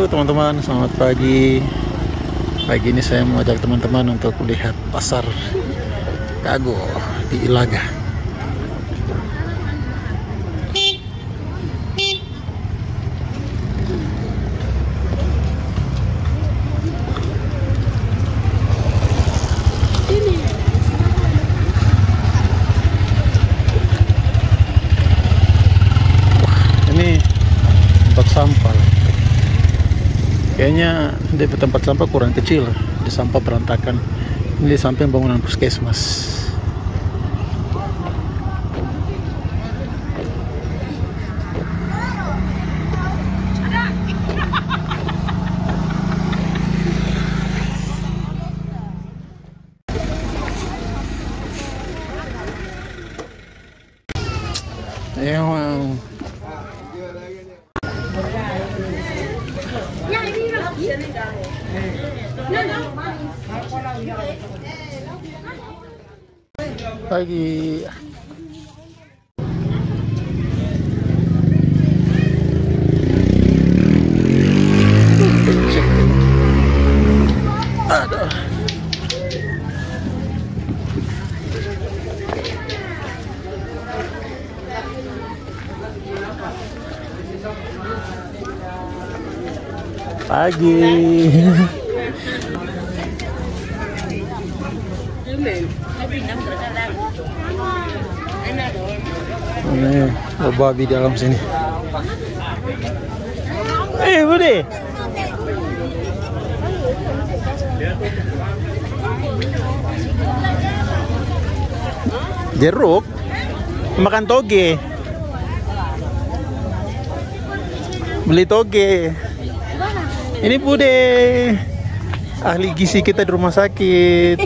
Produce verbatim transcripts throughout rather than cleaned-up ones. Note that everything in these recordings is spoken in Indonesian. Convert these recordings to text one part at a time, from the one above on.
teman-teman, selamat pagi. Pagi ini saya mau ajak teman-teman untuk lihat pasar Kago di Ilaga. Sampah kayaknya di tempat sampah kurang kecil, di sampah berantakan. Ini di samping bangunan puskesmas. Emang pagi. Aduh. Pagi. Ini ada babi dalam sini. Eh, Bude. Jeruk makan toge. Beli toge. Ini Bude, ahli gizi kita di rumah sakit.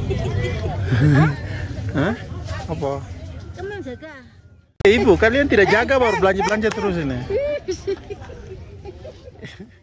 Hah? Apa? Teman jaga. Ibu, kalian tidak jaga baru belanja-belanja terus ini.